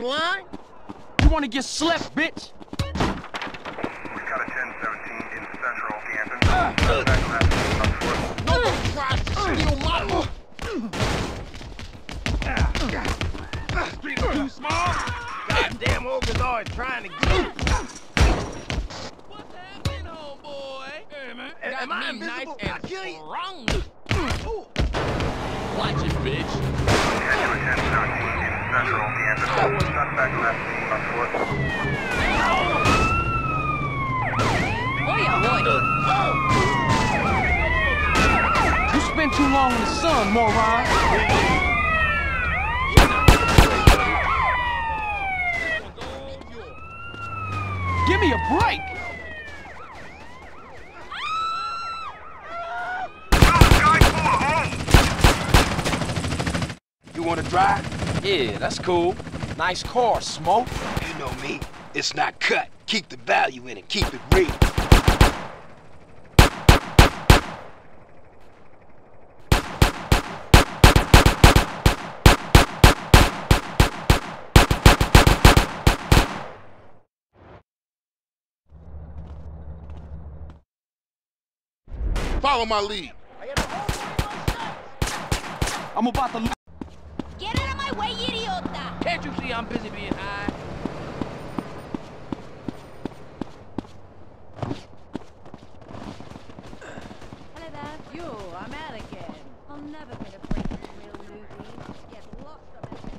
blind? You wanna get slept, bitch? We got a 1017 in Central Canton. Nobody tries to steal my... Streets too small? Goddamn Ogres always trying to get What's happening, homeboy? Hey, man. Got Am I me nice invisible? and I'll kill you. strong. Watch it, bitch. Head to a 1017 in Central Canton. Suspect left on foot. You spend too long in the sun, moron. Give me a break! You wanna drive? Yeah, that's cool. Nice car, Smoke. You know me. It's not cut. Keep the value in it. Keep it real. Follow my lead. I'm about to... Get out of my way, idiota! Can't you see I'm busy being high? Hello there. You, I'm out again. I'll never get a break from real movies. Get lots of it.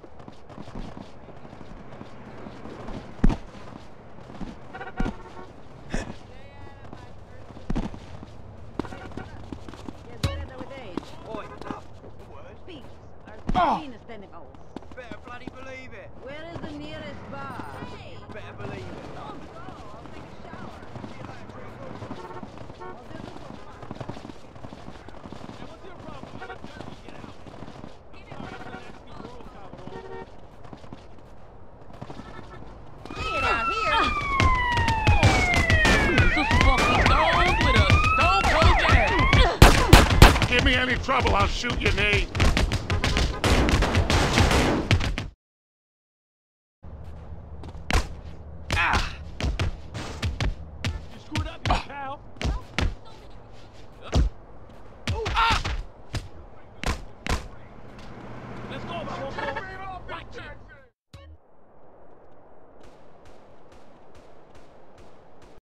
Oi, Speaks are Oh. cleanest animals. better bloody believe it. Where is the nearest bar? Hey! Better believe it. Don't go. I'll take a shower. I'll do this for fun. Get out here! This is fucking Stone with a Stone Cold Jazz. Give me any trouble, I'll shoot your knee.